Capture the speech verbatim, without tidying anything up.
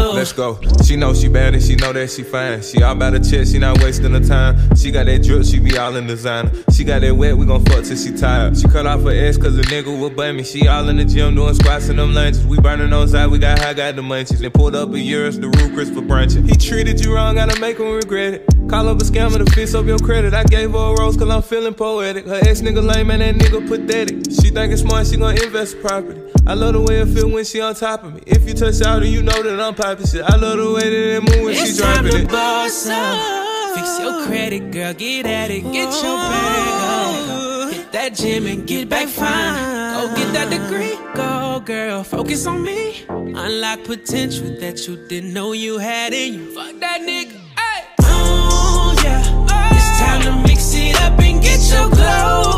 go. Let's go. She know she bad and she know that she fine. She all about her chest, she not wasting her time. She got that drip, she be all in designer. She got that wet, we gon' fuck till she tired. She cut off her ass cause a nigga will butt me. She all in the gym doing squats and them lunges. We burning on side, we got high, got the munchies. Then pulled up a years, the roof Chris for brunching. He treated you wrong, gotta make him regret it. Call up a scammer to fix up your credit. I gave her a rose cause I'm feeling poetic. Her ex nigga lame and that nigga pathetic. She thinkin' smart, she gon' invest in property. I love the way it feel when she on top of me. If you touch out, then you know that I'm poppin' shit. I love the way that it move when it's she droppin' it. It's time to boss up. Fix your credit, girl, get at it. Get your bag on. Hit that gym and get back fine. Go get that degree. Go, girl, focus on me. Unlock potential that you didn't know you had in you. Fuck that nigga. Hey. Oh, yeah. It's time to mix it up and get your glow